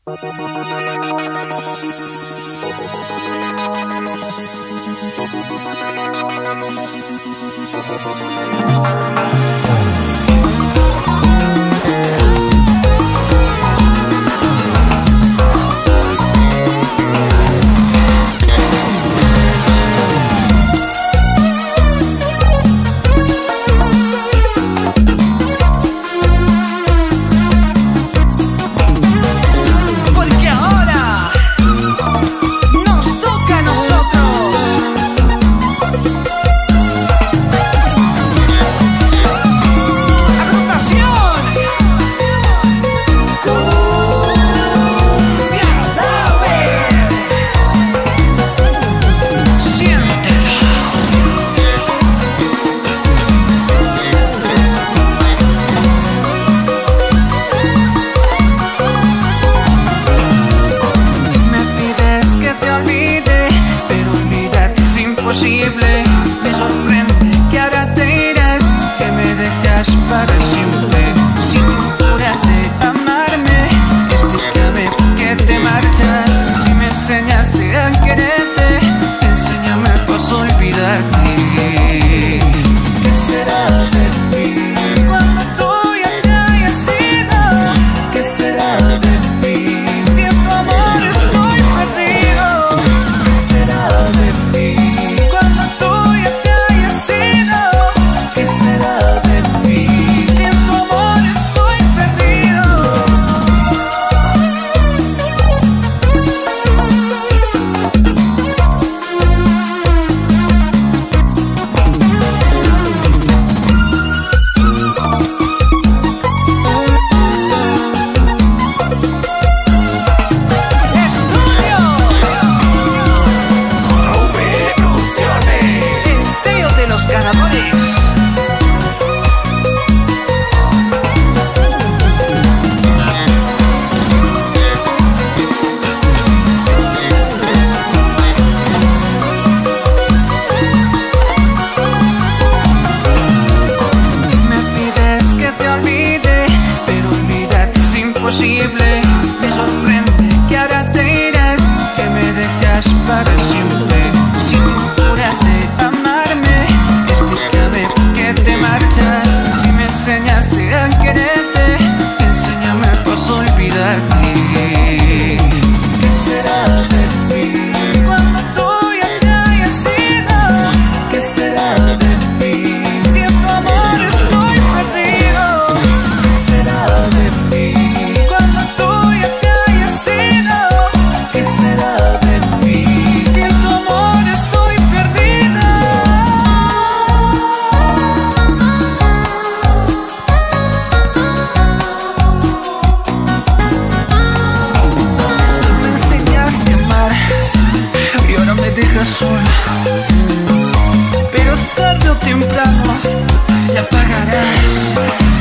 Me sorprende que ahora te irás, que me dejas para siempre. Si tú juras de amarme, explícame por qué te marchas. Si me enseñaste a quererte, enséñame pues a olvidarte. ¿Qué será de mí cuando tú ya te hayas ido? ¿Qué será de mí si en tu amor estoy perdido? ¿Qué será de mí? Me sorprende que ahora te irás, que me dejas para siempre. Si tú juras de amarme, explícame por qué te marchas. Si me enseñaste a quererte, enséñame pues a olvidarte. ¿Qué será de mí cuando tú ya te hayas ido? ¿Qué será de mí si en tu amor estoy perdido? ¿Qué será de mí? Sola, pero tarde o temprano la pagarás.